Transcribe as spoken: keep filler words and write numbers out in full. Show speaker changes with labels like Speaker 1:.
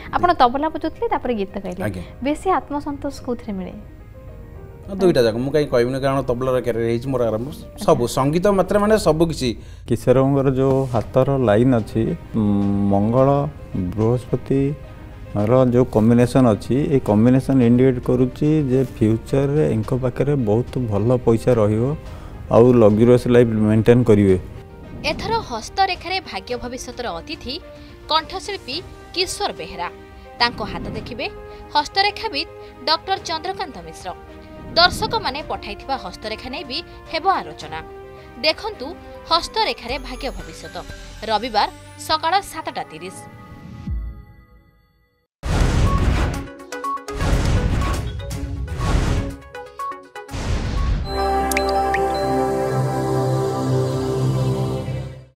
Speaker 1: आपण तबला बजाउतले तापर गीत गाइले बेसी आत्मसंतोष कोथरे मिले
Speaker 2: दुईटा जाक मु कहीं कहबिनी कारण तबलार कैरियर मोर आरंभ सब संगीत मात्र माने सब किसी
Speaker 3: किशोर जो हाथर लाइन अच्छी मंगल बृहस्पति रो जो कॉम्बिनेशन अच्छी ये कॉम्बिनेशन इंडिकेट करुच्ची जे फ्यूचर रे इनको पाखरे बहुत भल पैसा रहियो आउ लग्जरियस लाइफ मेंटेन करिवे।
Speaker 4: एथर हस्तरेखा रे भाग्य भविष्यतर अतिथि कंठशिल्पी किशोर बेहरा तांको हाथ देखिबे हस्तरेखाविद डॉक्टर चंद्रकांत मिश्र। दर्शक माने पठाइथिबा हस्तरेखा नै भी हेबो आलोचना देखंतु हस्तरेखा रे भाग्य भविष्यत रविवार सकाळ सातटा तीस।